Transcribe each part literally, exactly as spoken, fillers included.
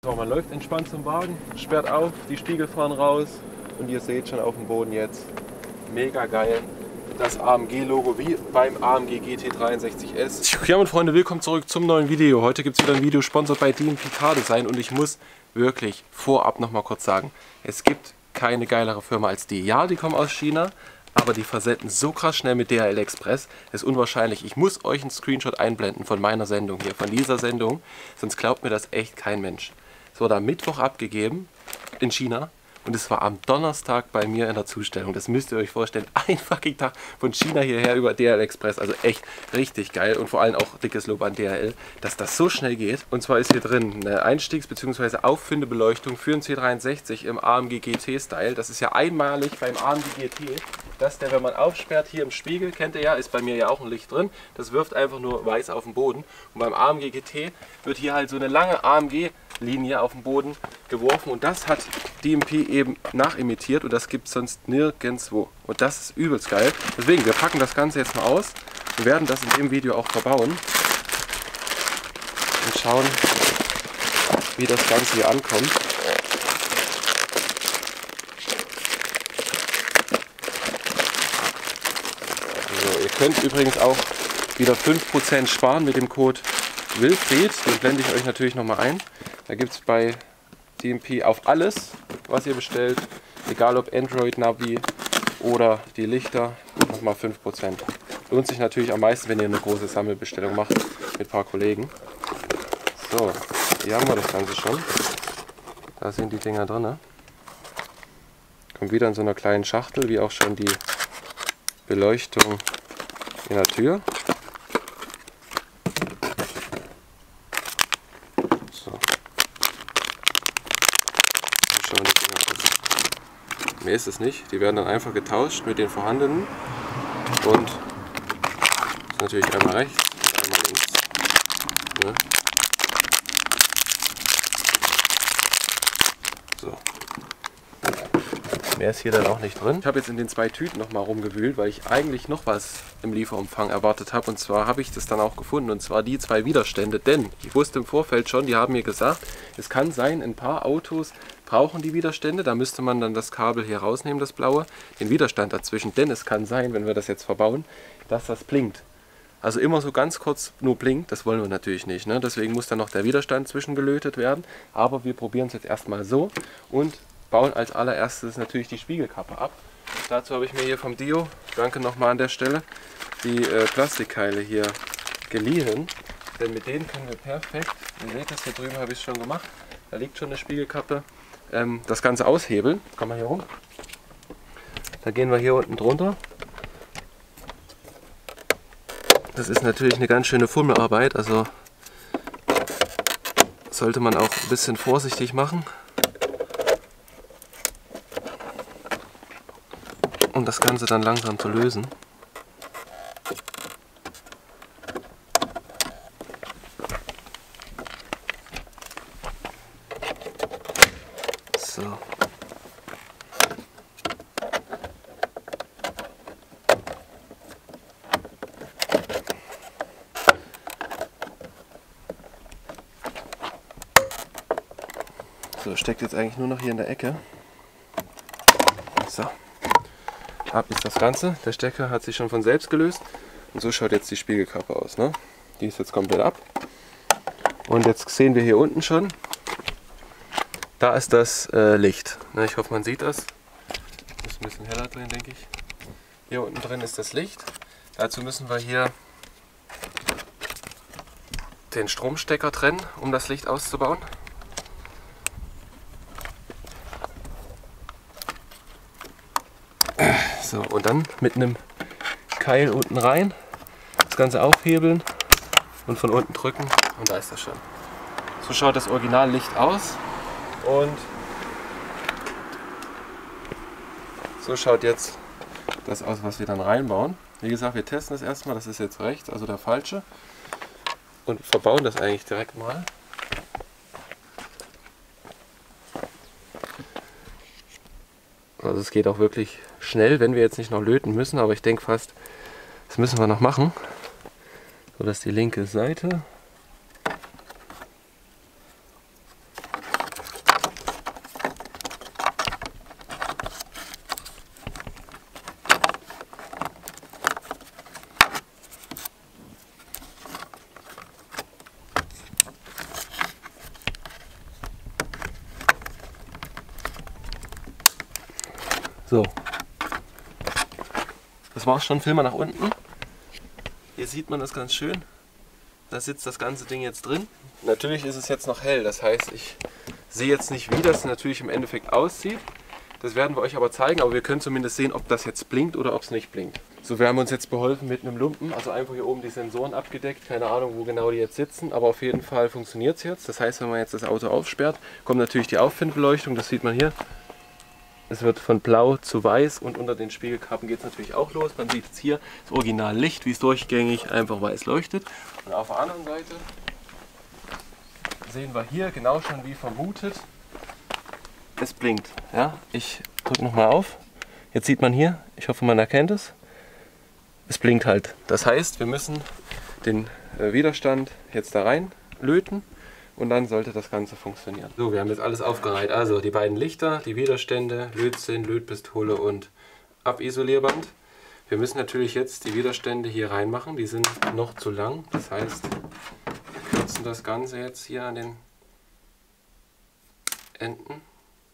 So, man läuft entspannt zum Wagen, sperrt auf, die Spiegel fahren raus und ihr seht schon auf dem Boden jetzt, mega geil, das A M G-Logo wie beim A M G G T dreiundsechzig S. Ja, meine Freunde, willkommen zurück zum neuen Video. Heute gibt es wieder ein Video sponsert bei D M P Car Design und ich muss wirklich vorab noch mal kurz sagen, es gibt keine geilere Firma als die. Ja, die kommen aus China, aber die versenden so krass schnell mit D H L Express, das ist unwahrscheinlich. Ich muss euch einen Screenshot einblenden von meiner Sendung hier, von dieser Sendung, sonst glaubt mir das echt kein Mensch. Es wurde am Mittwoch abgegeben in China und es war am Donnerstag bei mir in der Zustellung. Das müsst ihr euch vorstellen. Ein fucking Tag von China hierher über D H L Express. Also echt richtig geil und vor allem auch dickes Lob an D H L, dass das so schnell geht. Und zwar ist hier drin eine Einstiegs- bzw. Auffindebeleuchtung für einen C dreiundsechzig im A M G G T-Style. Das ist ja einmalig beim A M G G T. Dass der, wenn man aufsperrt, hier im Spiegel, kennt ihr ja, ist bei mir ja auch ein Licht drin. Das wirft einfach nur weiß auf den Boden. Und beim A M G G T wird hier halt so eine lange A M G-Linie auf den Boden geworfen. Und das hat D M P eben nachimitiert und das gibt es sonst nirgendwo. Und das ist übelst geil. Deswegen, wir packen das Ganze jetzt mal aus und werden das in dem Video auch verbauen. Und schauen, wie das Ganze hier ankommt. Ihr könnt übrigens auch wieder fünf Prozent sparen mit dem Code Wilfried. Den blende ich euch natürlich nochmal ein. Da gibt es bei D M P auf alles, was ihr bestellt, egal ob Android, Navi oder die Lichter, nochmal fünf Prozent. Lohnt sich natürlich am meisten, wenn ihr eine große Sammelbestellung macht mit ein paar Kollegen. So, hier haben wir das Ganze schon. Da sind die Dinger drin. Kommt wieder in so einer kleinen Schachtel, wie auch schon die Beleuchtung in der Tür. So. Schauen die Dinger aus. Mehr ist es nicht. Die werden dann einfach getauscht mit den vorhandenen. Und das ist natürlich einmal rechts und einmal links. Ne? So. Mehr ist hier dann auch nicht drin. Ich habe jetzt in den zwei Tüten noch mal rumgewühlt, weil ich eigentlich noch was im Lieferumfang erwartet habe. Und zwar habe ich das dann auch gefunden. Und zwar die zwei Widerstände. Denn ich wusste im Vorfeld schon, die haben mir gesagt, es kann sein, ein paar Autos brauchen die Widerstände. Da müsste man dann das Kabel hier rausnehmen, das blaue. Den Widerstand dazwischen. Denn es kann sein, wenn wir das jetzt verbauen, dass das blinkt. Also immer so ganz kurz nur blinkt. Das wollen wir natürlich nicht. Ne? Deswegen muss dann noch der Widerstand zwischengelötet werden. Aber wir probieren es jetzt erstmal so. Und bauen als allererstes natürlich die Spiegelkappe ab. Dazu habe ich mir hier vom Dio, danke nochmal an der Stelle, die äh, Plastikkeile hier geliehen. Denn mit denen können wir perfekt, ihr seht das, hier drüben habe ich es schon gemacht, da liegt schon eine Spiegelkappe, ähm, das Ganze aushebeln. Komm mal hier rum. Da gehen wir hier unten drunter. Das ist natürlich eine ganz schöne Fummelarbeit, also sollte man auch ein bisschen vorsichtig machen. Um das Ganze dann langsam zu lösen. So. So, steckt jetzt eigentlich nur noch hier in der Ecke. So. Ab ist das Ganze. Der Stecker hat sich schon von selbst gelöst. Und so schaut jetzt die Spiegelkappe aus. Ne? Die ist jetzt komplett ab. Und jetzt sehen wir hier unten schon, da ist das äh, Licht. Ne, ich hoffe, man sieht das. Ist ein bisschen heller drin, denke ich. Hier unten drin ist das Licht. Dazu müssen wir hier den Stromstecker trennen, um das Licht auszubauen. So, und dann mit einem Keil unten rein, das Ganze aufhebeln und von unten drücken und da ist das schon. So schaut das Originallicht aus und so schaut jetzt das aus, was wir dann reinbauen. Wie gesagt, wir testen das erstmal, das ist jetzt rechts, also der falsche, und verbauen das eigentlich direkt mal. Also es geht auch wirklich schnell, wenn wir jetzt nicht noch löten müssen, aber ich denke fast, das müssen wir noch machen. So dass die linke Seite So. Das war's schon. Film mal nach unten. Hier sieht man das ganz schön. Da sitzt das ganze Ding jetzt drin. Natürlich ist es jetzt noch hell. Das heißt, ich sehe jetzt nicht, wie das natürlich im Endeffekt aussieht. Das werden wir euch aber zeigen. Aber wir können zumindest sehen, ob das jetzt blinkt oder ob es nicht blinkt. So, wir haben uns jetzt beholfen mit einem Lumpen. Also einfach hier oben die Sensoren abgedeckt. Keine Ahnung, wo genau die jetzt sitzen. Aber auf jeden Fall funktioniert es jetzt. Das heißt, wenn man jetzt das Auto aufsperrt, kommt natürlich die Auffindbeleuchtung. Das sieht man hier. Es wird von blau zu weiß und unter den Spiegelkappen geht es natürlich auch los. Man sieht jetzt hier das Originallicht, wie es durchgängig einfach weiß leuchtet. Und auf der anderen Seite sehen wir hier genau schon wie vermutet, es blinkt. Ja, ich drücke nochmal auf. Jetzt sieht man hier, ich hoffe man erkennt es, es blinkt halt. Das heißt, wir müssen den Widerstand jetzt da rein löten. Und dann sollte das Ganze funktionieren. So, wir haben jetzt alles aufgereiht. Also die beiden Lichter, die Widerstände, Lötzinn, Lötpistole und Abisolierband. Wir müssen natürlich jetzt die Widerstände hier reinmachen. Die sind noch zu lang. Das heißt, wir kürzen das Ganze jetzt hier an den Enden.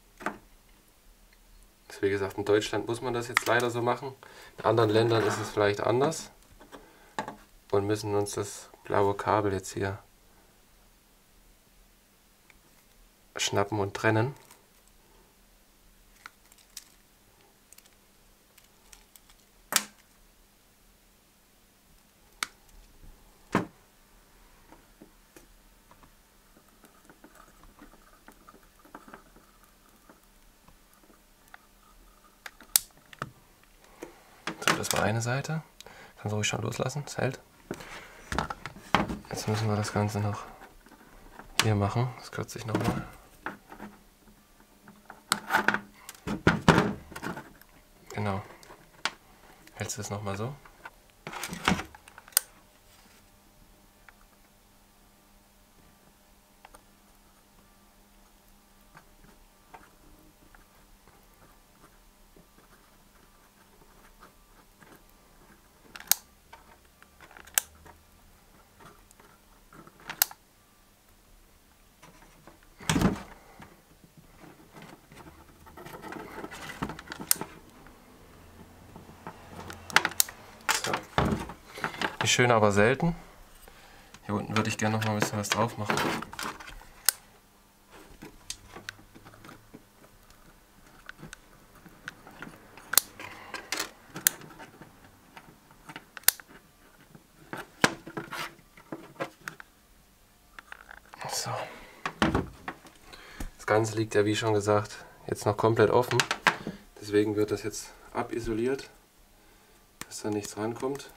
Das, wie gesagt, in Deutschland muss man das jetzt leider so machen. In anderen Ländern ist es vielleicht anders. Und müssen uns das blaue Kabel jetzt hier schnappen und trennen. So, das war eine Seite. Kannst du ruhig schon loslassen, es hält. Jetzt müssen wir das Ganze noch hier machen. Das kürze ich nochmal. Genau. Hältst du es nochmal so? Schön, aber selten. Hier unten würde ich gerne noch mal ein bisschen was drauf machen. So. Das Ganze liegt ja, wie schon gesagt, jetzt noch komplett offen. Deswegen wird das jetzt abisoliert, dass da nichts rankommt.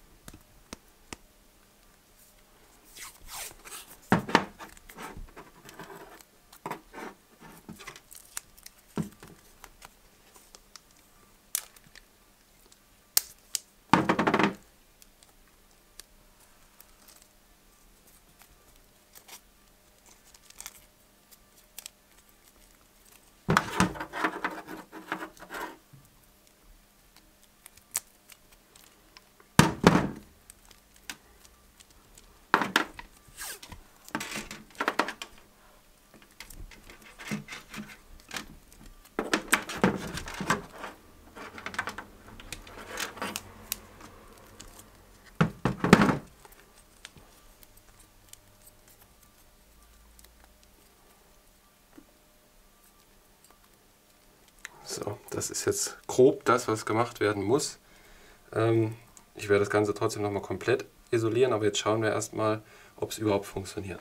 So, das ist jetzt grob das, was gemacht werden muss. Ähm, ich werde das Ganze trotzdem nochmal komplett isolieren, aber jetzt schauen wir erstmal, ob es überhaupt funktioniert.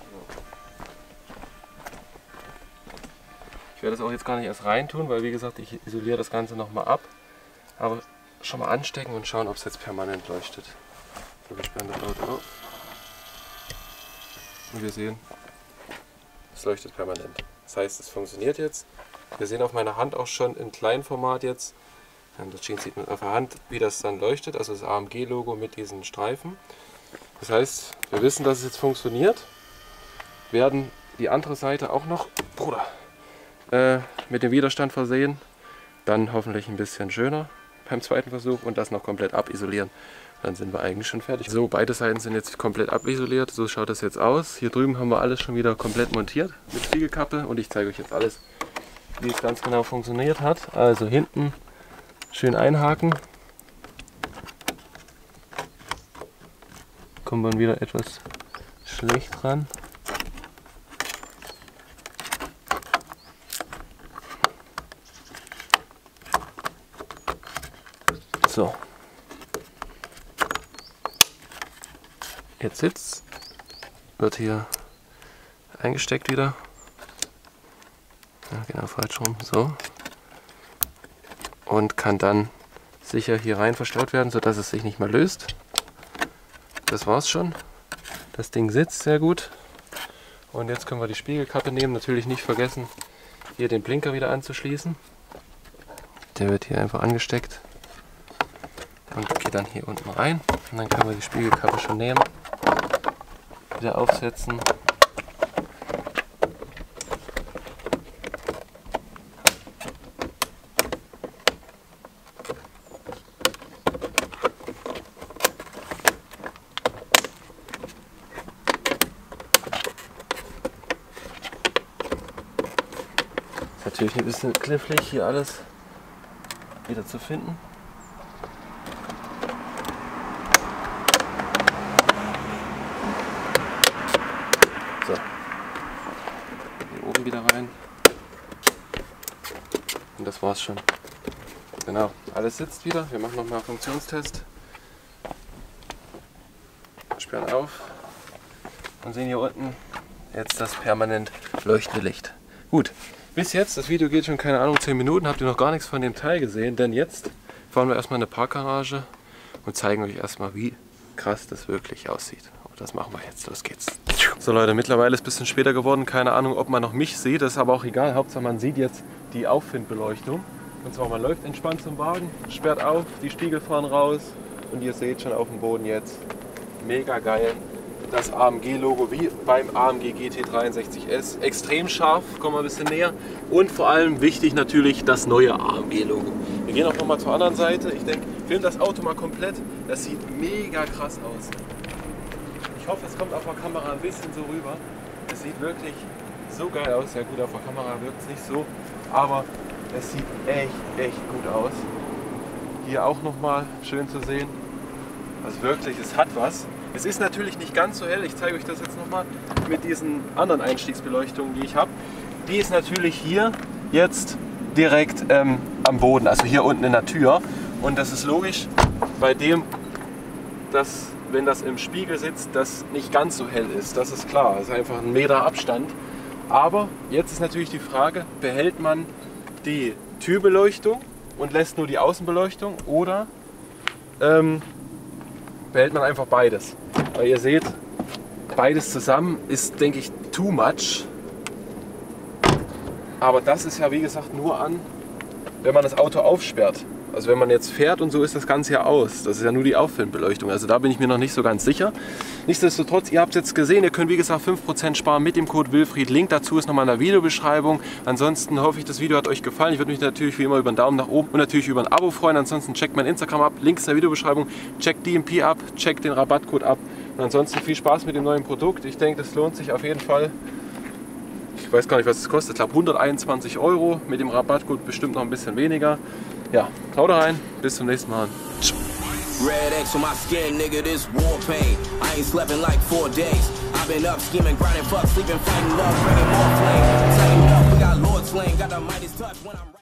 Ich werde das auch jetzt gar nicht erst rein tun, weil wie gesagt, ich isoliere das Ganze nochmal ab. Aber schon mal anstecken und schauen, ob es jetzt permanent leuchtet. So, wir sperren das Auto auf. Und wir sehen, es leuchtet permanent. Das heißt, es funktioniert jetzt. Wir sehen auf meiner Hand auch schon im Kleinformat jetzt, das sieht man auf der Hand, wie das dann leuchtet, also das A M G-Logo mit diesen Streifen. Das heißt, wir wissen, dass es jetzt funktioniert, werden die andere Seite auch noch, Bruder, äh, mit dem Widerstand versehen, dann hoffentlich ein bisschen schöner beim zweiten Versuch und das noch komplett abisolieren. Dann sind wir eigentlich schon fertig. So, beide Seiten sind jetzt komplett abisoliert, so schaut das jetzt aus. Hier drüben haben wir alles schon wieder komplett montiert mit Spiegelkappe und ich zeige euch jetzt alles, wie es ganz genau funktioniert hat. Also hinten schön einhaken. Kommt man wieder etwas schlecht ran. So. Jetzt sitzt, wird hier eingesteckt wieder. Ja, genau, falsch rum. So. Und kann dann sicher hier rein verstaut werden, sodass es sich nicht mehr löst. Das war's schon. Das Ding sitzt sehr gut. Und jetzt können wir die Spiegelkappe nehmen. Natürlich nicht vergessen, hier den Blinker wieder anzuschließen. Der wird hier einfach angesteckt und geht dann hier unten rein. Und dann können wir die Spiegelkappe schon nehmen, wieder aufsetzen. Natürlich ein bisschen knifflig, hier alles wieder zu finden. So, hier oben wieder rein. Und das war's schon. Genau, alles sitzt wieder. Wir machen nochmal einen Funktionstest. Sperren auf und sehen hier unten jetzt das permanent leuchtende Licht. Gut. Bis jetzt, das Video geht schon, keine Ahnung, zehn Minuten, habt ihr noch gar nichts von dem Teil gesehen, denn jetzt fahren wir erstmal in eine Parkgarage und zeigen euch erstmal, wie krass das wirklich aussieht. Und das machen wir jetzt, los geht's. So Leute, mittlerweile ist es ein bisschen später geworden, keine Ahnung, ob man noch mich sieht, das ist aber auch egal, Hauptsache man sieht jetzt die Auffindbeleuchtung. Und zwar, man läuft entspannt zum Wagen, sperrt auf, die Spiegel fahren raus und ihr seht schon auf dem Boden jetzt, mega geil. Das A M G-Logo wie beim A M G G T dreiundsechzig S. Extrem scharf, kommen wir ein bisschen näher. Und vor allem wichtig natürlich das neue A M G-Logo. Wir gehen auch noch mal zur anderen Seite. Ich denke, film das Auto mal komplett. Das sieht mega krass aus. Ich hoffe, es kommt auf der Kamera ein bisschen so rüber. Es sieht wirklich so geil aus. Ja gut, auf der Kamera wirkt es nicht so. Aber es sieht echt, echt gut aus. Hier auch noch mal schön zu sehen. Also wirklich, es hat was. Es ist natürlich nicht ganz so hell, ich zeige euch das jetzt nochmal mit diesen anderen Einstiegsbeleuchtungen, die ich habe. Die ist natürlich hier jetzt direkt ähm, am Boden, also hier unten in der Tür. Und das ist logisch, bei dem, dass, wenn das im Spiegel sitzt, das nicht ganz so hell ist. Das ist klar, das ist einfach ein Meter Abstand. Aber jetzt ist natürlich die Frage, behält man die Türbeleuchtung und lässt nur die Außenbeleuchtung oder ähm, behält man einfach beides. Weil ihr seht, beides zusammen ist, denke ich, too much. Aber das ist ja, wie gesagt, nur an, wenn man das Auto aufsperrt. Also wenn man jetzt fährt und so, ist das Ganze ja aus. Das ist ja nur die Auffilmbeleuchtung. Also da bin ich mir noch nicht so ganz sicher. Nichtsdestotrotz, ihr habt es jetzt gesehen, ihr könnt wie gesagt fünf Prozent sparen mit dem Code Wilfried. Link dazu ist nochmal in der Videobeschreibung. Ansonsten hoffe ich, das Video hat euch gefallen. Ich würde mich natürlich wie immer über einen Daumen nach oben und natürlich über ein Abo freuen. Ansonsten checkt mein Instagram ab, Links in der Videobeschreibung. Checkt D M P ab, checkt den Rabattcode ab. Und ansonsten viel Spaß mit dem neuen Produkt. Ich denke, das lohnt sich auf jeden Fall. Ich weiß gar nicht, was es kostet. Ich glaube hunderteinundzwanzig Euro. Mit dem Rabattcode bestimmt noch ein bisschen weniger. Ja, haut rein. Bis zum nächsten Mal. Red X on my skin, nigga, this war pain. I ain't slept in like four days. I've been up, scheming, grinding, fuck, sleeping, fighting up, bringing more flame. Tighten up, we got Lord's flame, got the mightiest touch when I'm